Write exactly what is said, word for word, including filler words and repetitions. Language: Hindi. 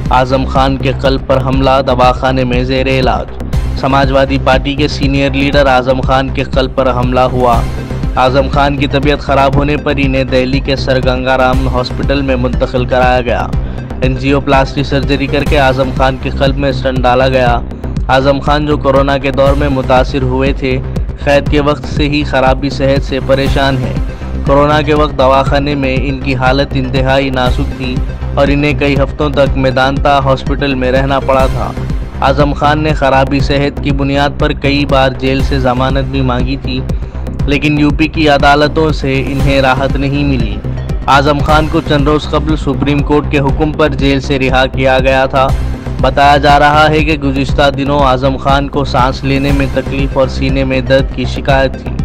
आजम खान के कल्ब पर हमला, दवाखाने में जेर इलाज। समाजवादी पार्टी के सीनियर लीडर आजम खान के कल्ब पर हमला हुआ। आजम खान की तबीयत खराब होने पर इन्हें दिल्ली के सर गंगाराम हॉस्पिटल में मुंतकिल कराया गया। एंजियोप्लास्टी सर्जरी करके आजम खान के कल्ब में स्टंट डाला गया। आजम खान जो कोरोना के दौर में मुतासिर हुए थे, कैद के वक्त से ही खराबी सेहत से परेशान हैं। कोरोना के वक्त दवाखाने में इनकी हालत इंतहाई नाजुक थी और इन्हें कई हफ्तों तक मेदांता हॉस्पिटल में रहना पड़ा था। आजम खान ने खराबी सेहत की बुनियाद पर कई बार जेल से जमानत भी मांगी थी, लेकिन यूपी की अदालतों से इन्हें राहत नहीं मिली। आजम खान को चंद रोज कबल सुप्रीम कोर्ट के हुक्म पर जेल से रिहा किया गया था। बताया जा रहा है कि गुज़िश्ता दिनों आजम खान को सांस लेने में तकलीफ और सीने में दर्द की शिकायत थी।